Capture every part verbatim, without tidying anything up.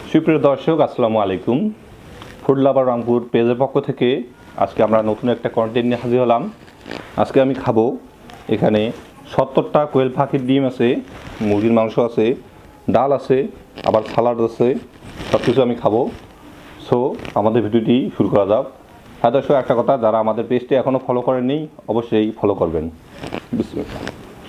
সুপ্রিয় দর্শক, আসসালামু আলাইকুম। ফুড লাভার রংপুর পেজের পক্ষ থেকে আজকে আমরা নতুন একটা কন্টেন্ট নিয়ে হাজির হলাম। আজকে আমি খাবো, এখানে সত্তরটা কোয়েল পাখির ডিম আছে, মুরগির মাংস আছে, ডাল আছে, আবার সালাড আছে, সব কিছু আমি খাবো। সো আমাদের ভিডিওটি শুরু করা যাক। হ্যাঁ দর্শক, একটা কথা, যারা আমাদের পেজটি এখনও ফলো করেননি অবশ্যই ফলো করবেন। বিসমিল্লাহ।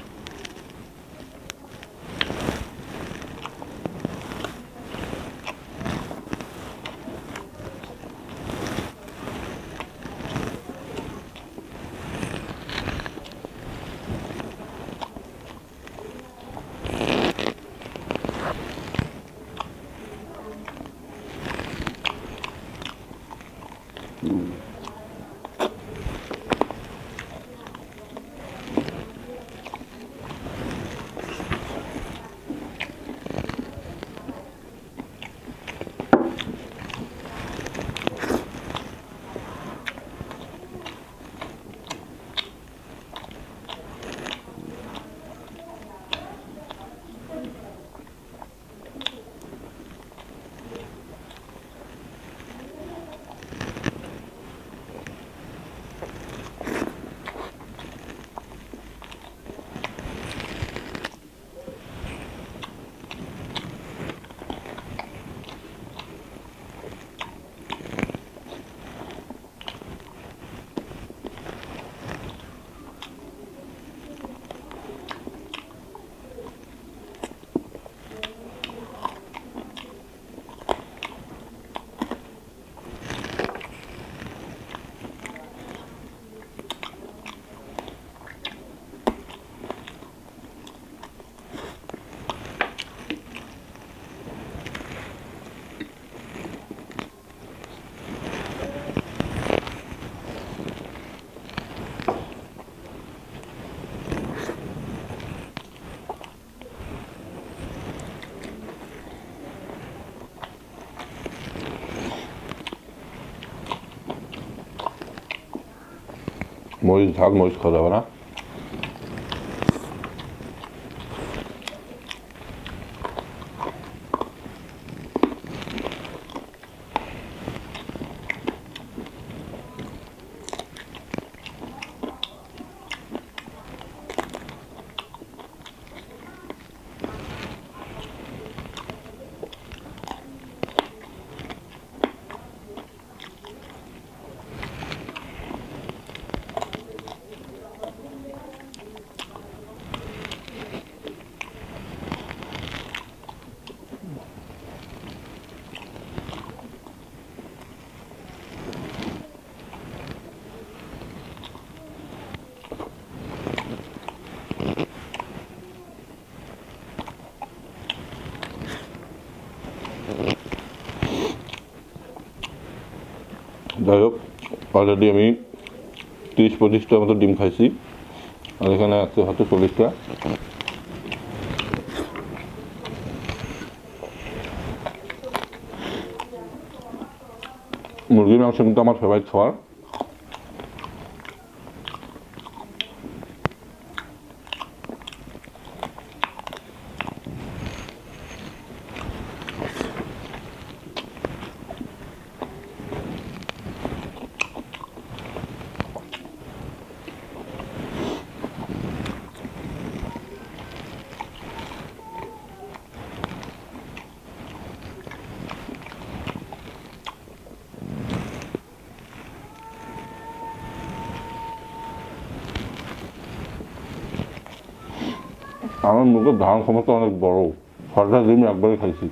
মরিচ ঝাল মরিচ খাওয়া যাবে না। যাই হোক, অলরেডি আমি তিরিশ পঁচিশটার মতো ডিম খাইছি, আর এখানে আছে হয়তো চল্লিশটা। মুরগির মাংস কিন্তু আমার ফেভারিট খাবার। আমার মুখের ধারণ ক্ষমতা অনেক বড়, ছটা ডিম একবারে খাইছি।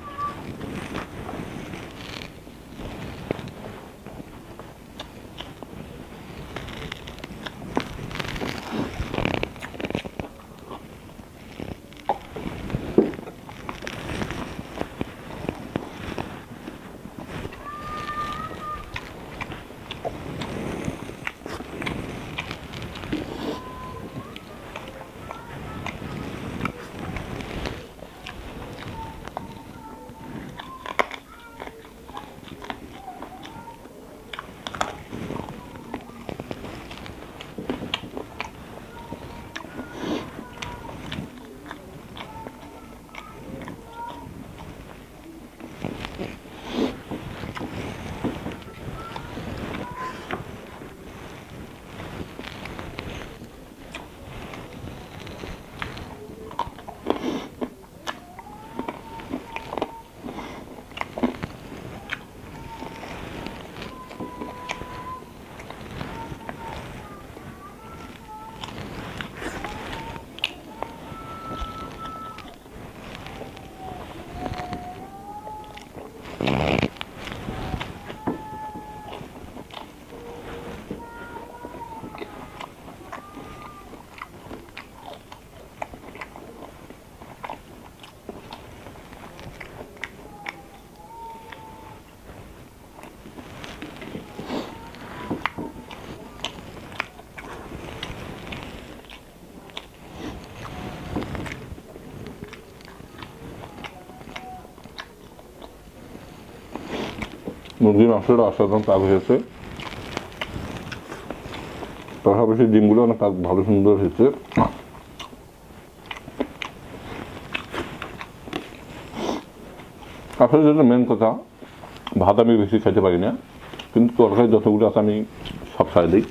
মুরগির মাংসটা অসাধারণ পাক হয়েছে, পাশাপাশি ডিমগুলো অনেক ভালো সুন্দর হয়েছে। আসলে যেটা মেন কথা, ভাত আমি বেশি খাইতে পারি না, কিন্তু তরকারি যতগুলো আছে আমি সব খাই দিই।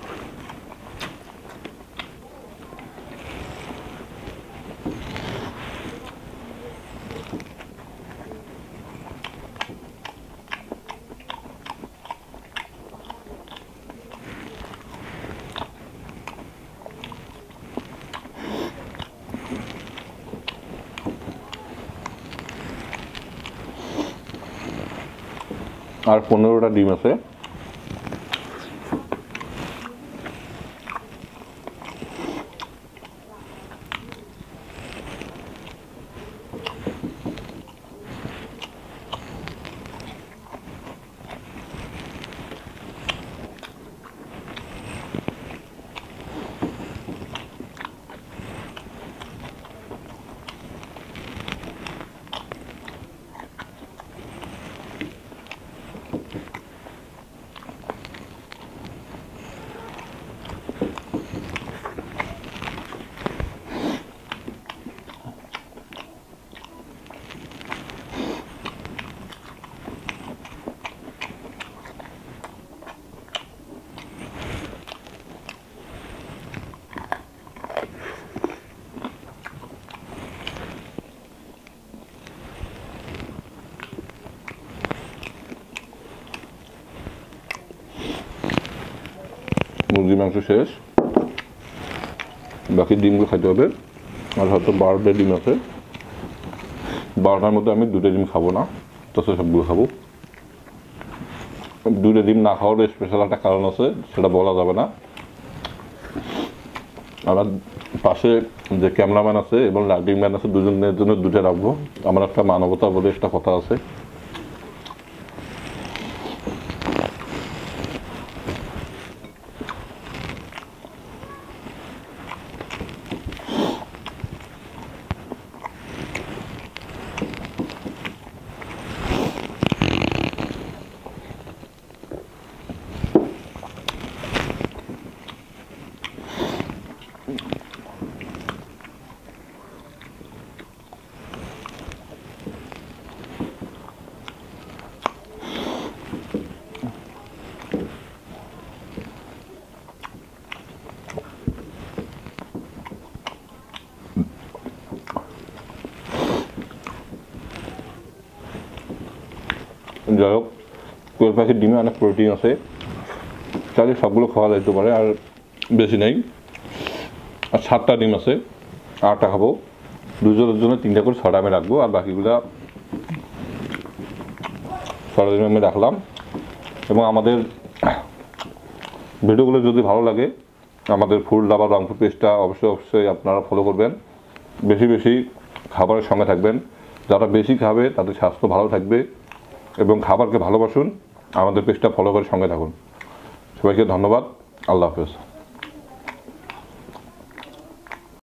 আর পনেরোটা ডিম আছে। মুরগির মাংস শেষ, বাকি ডিমগুলো খাইতে হবে। আর হয়তো বারোটা ডিম আছে, বারোটার মধ্যে আমি দুটো ডিম খাবো না, তাছাড়া সবগুলো খাবো। দুটো ডিম না খাওয়ার স্পেশাল একটা কারণ আছে, সেটা বলা যাবে না। আমার পাশে যে ক্যামেরাম্যান আছে এবং লাইটিং ম্যান আছে, দুজনের জন্য দুটো রাখবো। আমার একটা মানবতা বলে একটা কথা আছে। যাই হোক, কোয়েল পাখির ডিমে অনেক প্রোটিন আছে, চাইলে সবগুলো খাওয়া যেতে পারে, আর বেশি নেই। আর সাতটা ডিম আছে, আটটা খাবো। দুজনের জন্য তিনটা করে ছটা আমি রাখবো, আর বাকিগুলা ছটা ডিম আমি রাখলাম। এবং আমাদের ভিডিওগুলো যদি ভালো লাগে, আমাদের ফুড লাভার রংপুর পেজটা অবশ্যই অবশ্যই আপনারা ফলো করবেন। বেশি বেশি খাবারের সঙ্গে থাকবেন। যারা বেশি খাবে তাদের স্বাস্থ্য ভালো থাকবে, এবং খাবারকে ভালোবাসুন। আমাদের পেজটা ফলো করে সঙ্গে থাকুন। সবাইকে ধন্যবাদ। আল্লাহ হাফেজ।